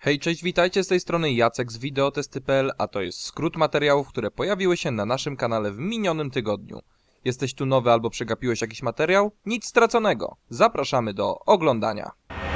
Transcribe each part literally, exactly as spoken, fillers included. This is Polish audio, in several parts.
Hej, cześć, witajcie, z tej strony Jacek z Videotesty kropka p l, a to jest skrót materiałów, które pojawiły się na naszym kanale w minionym tygodniu. Jesteś tu nowy albo przegapiłeś jakiś materiał? Nic straconego. Zapraszamy do oglądania.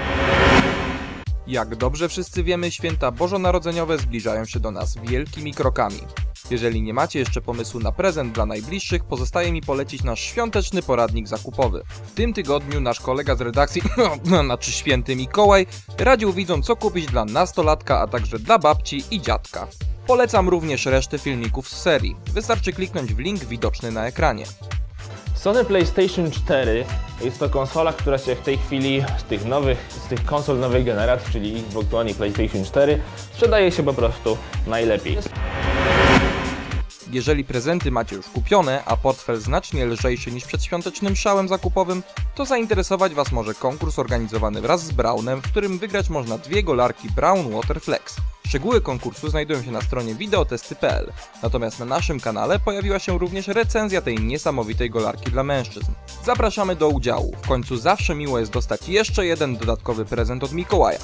Jak dobrze wszyscy wiemy, święta bożonarodzeniowe zbliżają się do nas wielkimi krokami. Jeżeli nie macie jeszcze pomysłu na prezent dla najbliższych, pozostaje mi polecić nasz świąteczny poradnik zakupowy. W tym tygodniu nasz kolega z redakcji, znaczy święty Mikołaj, radził widzom, co kupić dla nastolatka, a także dla babci i dziadka. Polecam również resztę filmików z serii. Wystarczy kliknąć w link widoczny na ekranie. Sony PlayStation cztery jest to konsola, która się w tej chwili z tych nowych, z tych konsol nowej generacji, czyli Xbox One i PlayStation cztery, sprzedaje się po prostu najlepiej. Jeżeli prezenty macie już kupione, a portfel znacznie lżejszy niż przed świątecznym szałem zakupowym, to zainteresować Was może konkurs organizowany wraz z Brownem, w którym wygrać można dwie golarki Brown Water Flex. Szczegóły konkursu znajdują się na stronie Videotesty kropka p l. Natomiast na naszym kanale pojawiła się również recenzja tej niesamowitej golarki dla mężczyzn. Zapraszamy do udziału, w końcu zawsze miło jest dostać jeszcze jeden dodatkowy prezent od Mikołaja.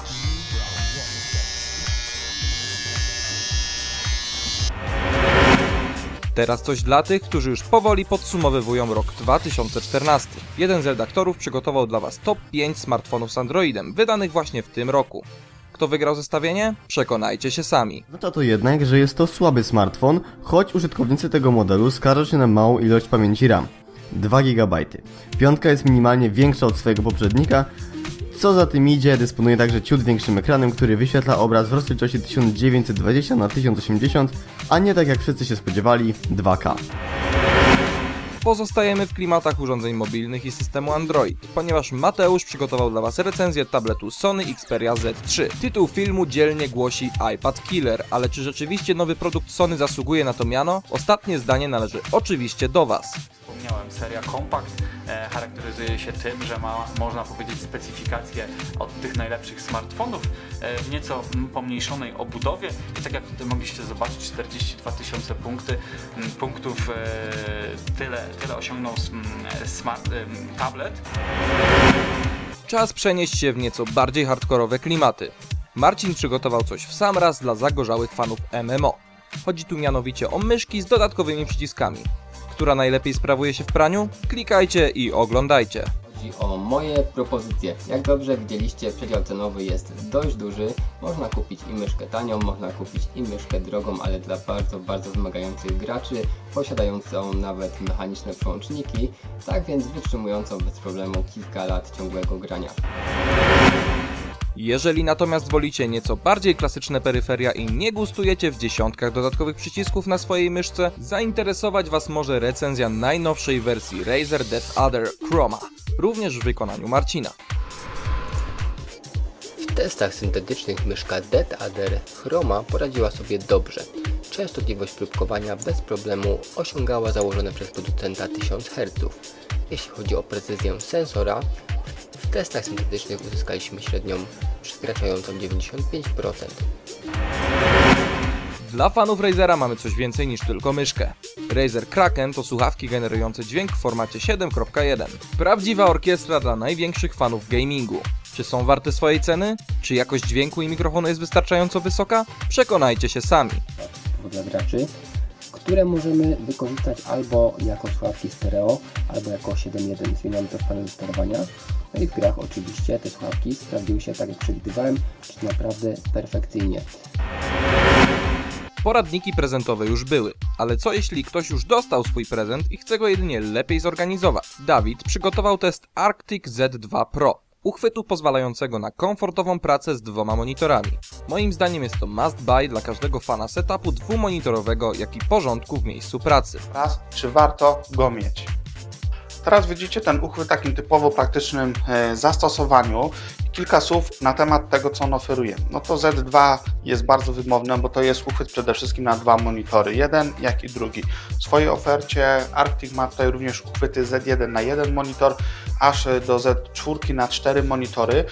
Teraz coś dla tych, którzy już powoli podsumowywują rok dwa tysiące czternasty. Jeden z redaktorów przygotował dla Was top pięć smartfonów z Androidem, wydanych właśnie w tym roku. Kto wygrał zestawienie? Przekonajcie się sami. Oznacza to jednak, że jest to słaby smartfon, choć użytkownicy tego modelu skarżą się na małą ilość pamięci RAM. dwa gigabajty. Piątka jest minimalnie większa od swojego poprzednika, co za tym idzie, dysponuje także ciut większym ekranem, który wyświetla obraz w rozdzielczości tysiąc dziewięćset dwadzieścia na tysiąc osiemdziesiąt, a nie tak jak wszyscy się spodziewali, dwa K. Pozostajemy w klimatach urządzeń mobilnych i systemu Android, ponieważ Mateusz przygotował dla Was recenzję tabletu Sony Xperia Z trzy. Tytuł filmu dzielnie głosi iPad Killer, ale czy rzeczywiście nowy produkt Sony zasługuje na to miano? Ostatnie zdanie należy oczywiście do Was. Wspomniałem, seria Compact e, charakteryzuje się tym, że ma, można powiedzieć, specyfikację od tych najlepszych smartfonów e, w nieco pomniejszonej obudowie i tak jak tutaj mogliście zobaczyć, czterdzieści dwa tysiące punkty, m, punktów, e, tyle, tyle osiągnął smart, e, tablet. Czas przenieść się w nieco bardziej hardkorowe klimaty. Marcin przygotował coś w sam raz dla zagorzałych fanów M M O. Chodzi tu mianowicie o myszki z dodatkowymi przyciskami. Która najlepiej sprawuje się w praniu? Klikajcie i oglądajcie. Chodzi o moje propozycje. Jak dobrze widzieliście, przedział cenowy jest dość duży. Można kupić i myszkę tanią, można kupić i myszkę drogą, ale dla bardzo, bardzo wymagających graczy, posiadającą nawet mechaniczne przełączniki, tak więc wytrzymującą bez problemu kilka lat ciągłego grania. Jeżeli natomiast wolicie nieco bardziej klasyczne peryferia i nie gustujecie w dziesiątkach dodatkowych przycisków na swojej myszce, zainteresować Was może recenzja najnowszej wersji Razer Death Adder Chroma, również w wykonaniu Marcina. W testach syntetycznych myszka Death Adder Chroma poradziła sobie dobrze. Częstotliwość próbkowania bez problemu osiągała założone przez producenta tysiąc herców. Jeśli chodzi o precyzję sensora, w testach syntetycznych uzyskaliśmy średnią przekraczającą dziewięćdziesiąt pięć procent. Dla fanów Razera mamy coś więcej niż tylko myszkę. Razer Kraken to słuchawki generujące dźwięk w formacie siedem kropka jeden. Prawdziwa orkiestra dla największych fanów gamingu. Czy są warte swojej ceny? Czy jakość dźwięku i mikrofonu jest wystarczająco wysoka? Przekonajcie się sami. Dla graczy, które możemy wykorzystać albo jako słuchawki stereo, albo jako siedem jeden z dynamitor panelu sterowania. No i w grach oczywiście te słuchawki sprawdziły się tak jak przewidywałem, czyli naprawdę perfekcyjnie. Poradniki prezentowe już były, ale co jeśli ktoś już dostał swój prezent i chce go jedynie lepiej zorganizować? Dawid przygotował test Arctic Z dwa Pro. Uchwytu pozwalającego na komfortową pracę z dwoma monitorami. Moim zdaniem jest to must buy dla każdego fana setupu dwumonitorowego, jak i porządku w miejscu pracy. Raz, czy warto go mieć? Teraz widzicie ten uchwyt w takim typowo praktycznym e, zastosowaniu i kilka słów na temat tego, co on oferuje. No to Z dwa jest bardzo wymowne, bo to jest uchwyt przede wszystkim na dwa monitory, jeden jak i drugi. W swojej ofercie Arctic ma tutaj również uchwyty Z jeden na jeden monitor, aż do Z cztery na cztery monitory.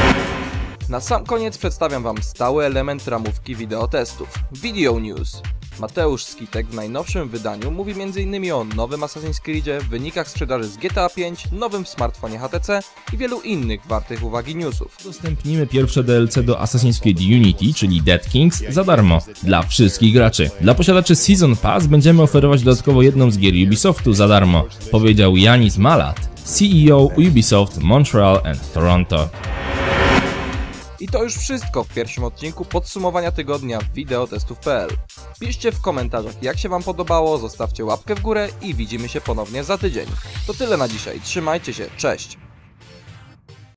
Na sam koniec przedstawiam Wam stały element ramówki wideotestów – Video News. Mateusz Skitek w najnowszym wydaniu mówi m in o nowym Assassin's Creedzie, wynikach sprzedaży z G T A pięć, nowym smartfonie H T C i wielu innych wartych uwagi newsów. Udostępnimy pierwsze D L C do Assassin's Creed Unity, czyli Dead Kings, za darmo dla wszystkich graczy. Dla posiadaczy Season Pass będziemy oferować dodatkowo jedną z gier Ubisoftu za darmo, powiedział Yanis Mallat, C E O Ubisoft Montreal and Toronto. I to już wszystko w pierwszym odcinku podsumowania tygodnia wideotestów kropka p l. Piszcie w komentarzach, jak się wam podobało, zostawcie łapkę w górę i widzimy się ponownie za tydzień. To tyle na dzisiaj, trzymajcie się, cześć!